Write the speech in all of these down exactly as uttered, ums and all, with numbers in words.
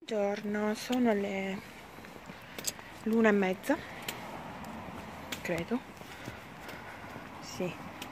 Buongiorno, sono le l'una e mezza, credo. Sì.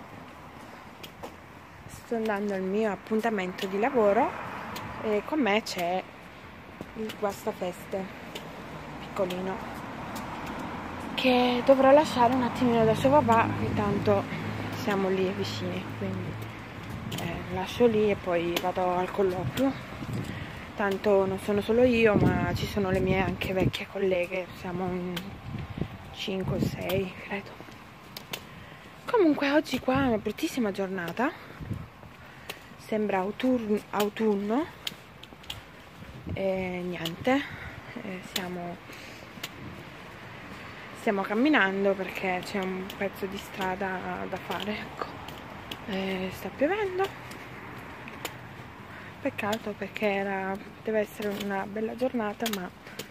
Sto andando al mio appuntamento di lavoro e con me c'è il guastafeste piccolino che dovrò lasciare un attimino da suo papà, intanto siamo lì vicini, quindi eh, lascio lì e poi vado al colloquio. Tanto non sono solo io, ma ci sono le mie anche vecchie colleghe, siamo in cinque o sei, credo. Comunque oggi qua è una bruttissima giornata, sembra autunno, autunno e niente, e siamo, stiamo camminando perché c'è un pezzo di strada da fare, ecco. E sta piovendo. Peccato perché era, deve essere una bella giornata, ma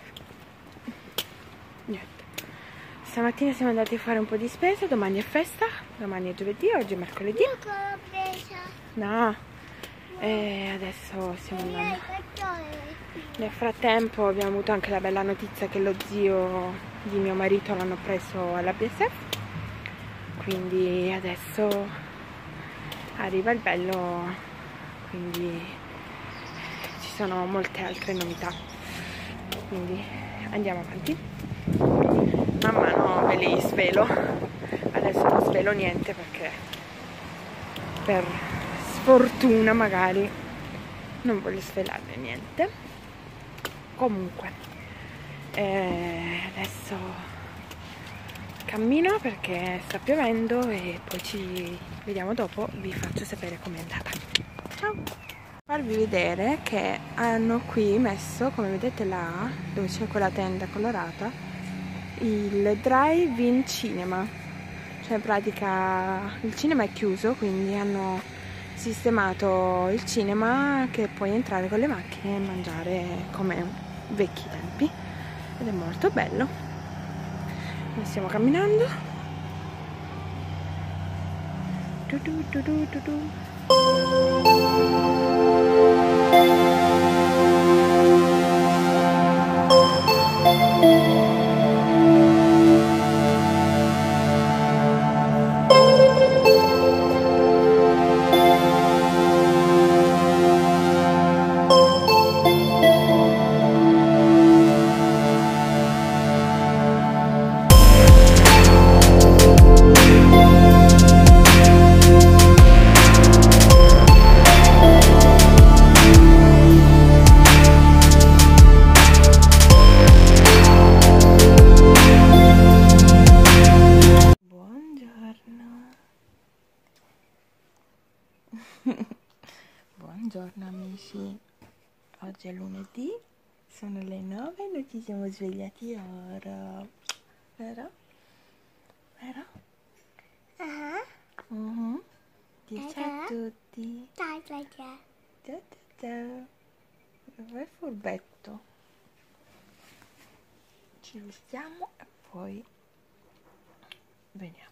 niente. Stamattina siamo andati a fare un po' di spesa, domani è festa, domani è giovedì, oggi è mercoledì. No, e adesso stiamo andando. Nel frattempo abbiamo avuto anche la bella notizia che lo zio di mio marito l'hanno preso alla B S F, quindi adesso arriva il bello, quindi sono molte altre novità, quindi andiamo avanti. Man mano ve li svelo, adesso non svelo niente perché per sfortuna magari non voglio svelarne niente. Comunque eh, adesso cammino perché sta piovendo e poi ci vediamo dopo, vi faccio sapere com'è andata. Ciao! Farvi vedere che hanno qui messo, come vedete là, dove c'è quella tenda colorata, il drive-in cinema. Cioè in pratica il cinema è chiuso, quindi hanno sistemato il cinema che puoi entrare con le macchine e mangiare come vecchi tempi. Ed è molto bello. Noi stiamo camminando. Du du du du du du. Buongiorno amici, oggi è lunedì, sono le nove, noi ci siamo svegliati ora, vero? Vero? Ah, Uh-huh. Dici a tutti. ciao ciao ciao. Ciao ciao ciao. Vai furbetto. Ci vestiamo e poi veniamo.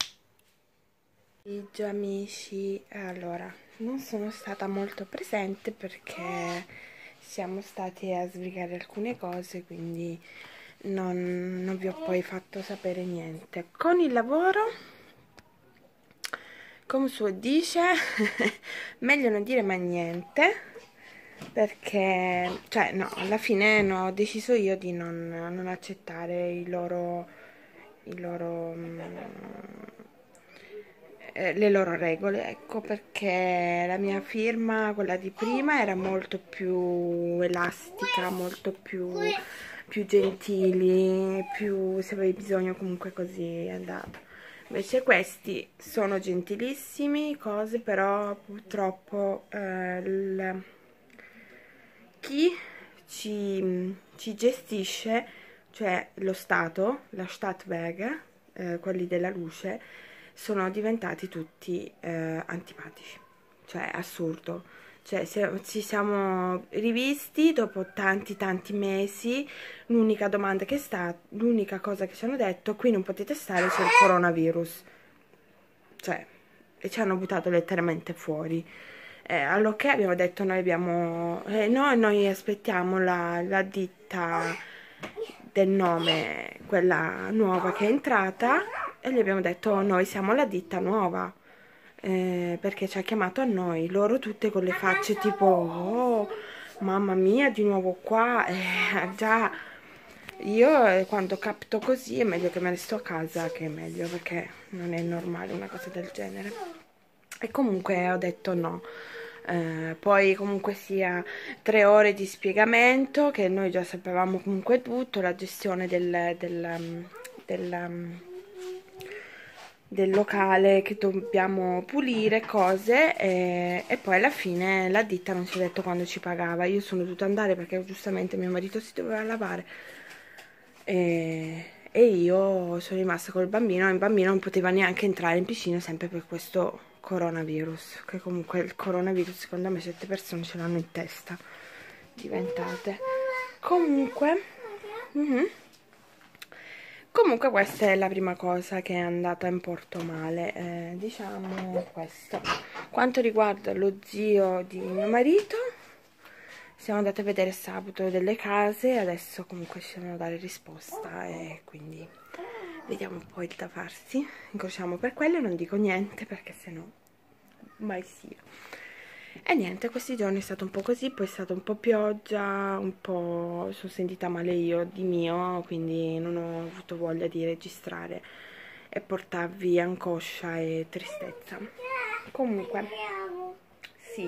Ciao amici, allora non sono stata molto presente perché siamo stati a sbrigare alcune cose, quindi non, non vi ho poi fatto sapere niente. Con il lavoro, come suo dice, meglio non dire mai niente, perché, cioè no, alla fine no, ho deciso io di non, non accettare i loro, i loro eh, le loro regole, ecco, perché la mia firma, quella di prima, era molto più elastica, molto più, più gentili, più se avevi bisogno comunque così è andato. Invece questi sono gentilissimi, cose, però purtroppo eh, il, chi ci, ci gestisce, cioè lo Stato, la Stadtwerke, eh, quelli della luce, sono diventati tutti eh, antipatici, cioè assurdo. Cioè, se, ci siamo rivisti dopo tanti tanti mesi, l'unica domanda che è stata, l'unica cosa che ci hanno detto: qui non potete stare, c'è il coronavirus. Cioè, e ci hanno buttato letteralmente fuori. Eh, allorché abbiamo detto noi abbiamo eh, no, noi aspettiamo la, la ditta del nome, quella nuova che è entrata, e gli abbiamo detto noi siamo la ditta nuova, eh, perché ci ha chiamato a noi, loro tutte con le facce tipo oh mamma mia di nuovo qua, eh, già io eh, quando capto così è meglio che me ne sto a casa, che è meglio, perché non è normale una cosa del genere. E comunque ho detto no. Eh, poi comunque sia tre ore di spiegamento, che noi già sapevamo comunque tutto, la gestione del, del, del, del locale che dobbiamo pulire, cose, e, e poi alla fine la ditta non si è detto quando ci pagava. Io sono dovuta andare perché giustamente mio marito si doveva lavare e, e io sono rimasta col bambino, e il bambino non poteva neanche entrare in piscina sempre per questo coronavirus, che comunque il coronavirus secondo me certe persone ce l'hanno in testa, diventate. Comunque mm-hmm. Comunque questa è la prima cosa che è andata in porto male, eh, diciamo questo. Quanto riguarda lo zio di mio marito, siamo andati a vedere sabato delle case, adesso comunque ci devono dare risposta e quindi vediamo un po' il da farsi, incrociamo per quello, non dico niente perché sennò mai sia. E niente, questi giorni è stato un po' così, poi è stata un po' pioggia, un po' sono sentita male io di mio, quindi non ho avuto voglia di registrare e portarvi angoscia e tristezza. Comunque, sì,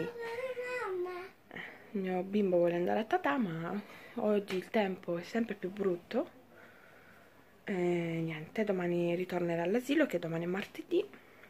il mio bimbo vuole andare a Tatà, ma oggi il tempo è sempre più brutto. E niente, domani ritornerà all'asilo, che domani è martedì.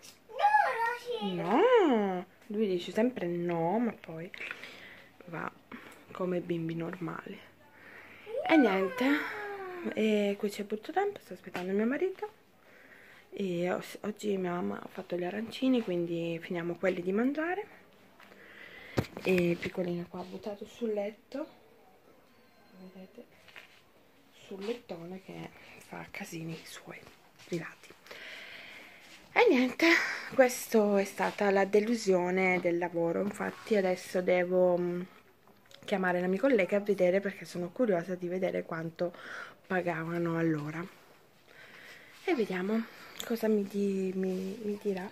No, lui dice sempre no, ma poi va come bimbi normali. E niente, e qui c'è brutto tempo, sto aspettando mio marito. E oggi mia mamma ha fatto gli arancini, quindi finiamo quelli di mangiare. E il piccolino qua ha buttato sul letto, vedete, sul lettone, che fa casini suoi privati. E niente, questa è stata la delusione del lavoro. Infatti adesso devo mh, chiamare la mia collega a vedere, perché sono curiosa di vedere quanto pagavano all'ora. E vediamo cosa mi, di, mi, mi dirà.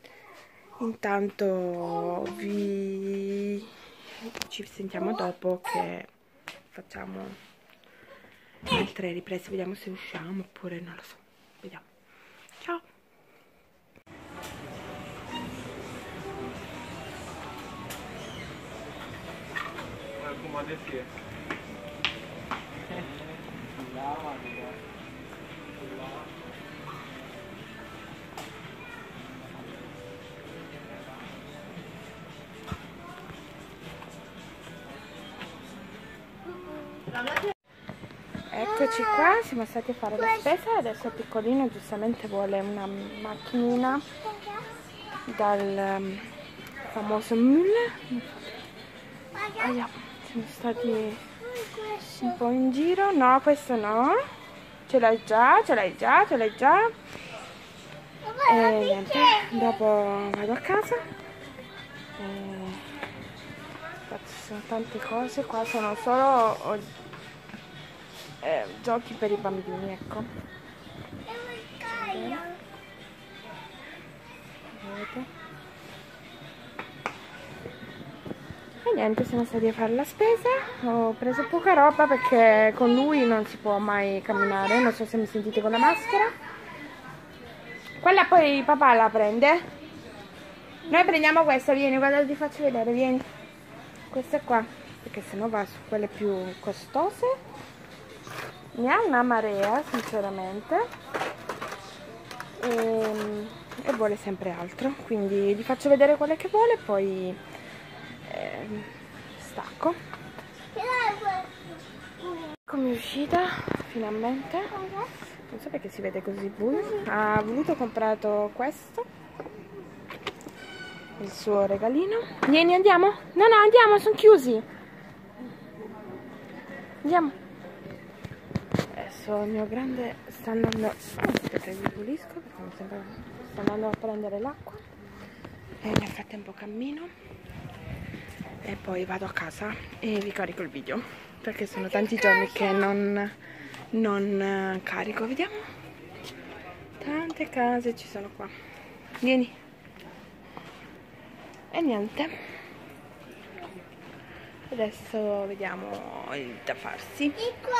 Intanto vi ci sentiamo dopo che facciamo altre riprese, vediamo se usciamo oppure non lo so, vediamo. Ciao. Eccoci qua, siamo stati a fare la spesa, adesso il piccolino giustamente vuole una macchinina dal um, famoso Müller. Ah, yeah. Siamo stati un po' in giro. No, questo no, ce l'hai già, ce l'hai già, ce l'hai già. E niente, dopo vado a casa. E... ci sono tante cose, qua sono solo eh, giochi per i bambini, ecco. Vedete? E niente, siamo stati a fare la spesa, ho preso poca roba perché con lui non si può mai camminare, non so se mi sentite con la maschera. Quella poi papà la prende. Noi prendiamo questa, vieni, guarda, ti faccio vedere, vieni. Questa qua, perché sennò va su quelle più costose. Ne ha una marea, sinceramente. E, e vuole sempre altro, quindi gli faccio vedere quelle che vuole, poi eh, stacco. Come è uscita finalmente, non so perché si vede così buio. Ha voluto comprato questo, il suo regalino. Vieni, andiamo? No, no, andiamo, sono chiusi. Andiamo. Adesso il mio grande sta andando, oh, aspetta, vi pulisco perché mi sembra sta andando a prendere l'acqua e nel frattempo cammino. e poi vado a casa e vi carico il video, perché sono tanti giorni che non, non carico. Vediamo, tante case ci sono qua. Vieni. E niente, adesso vediamo il da farsi.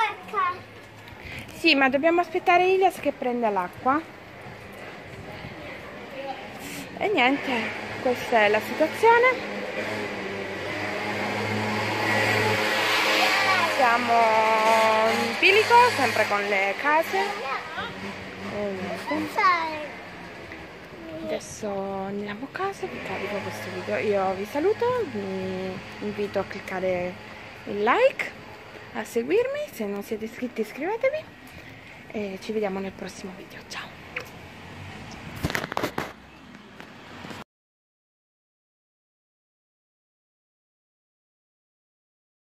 Sì, ma dobbiamo aspettare Ilias che prenda l'acqua. E niente, questa è la situazione. Siamo in bilico, sempre con le case. E niente. Adesso andiamo a casa, vi carico questo video. Io vi saluto, vi invito a cliccare il like, a seguirmi, se non siete iscritti iscrivetevi e ci vediamo nel prossimo video. Ciao!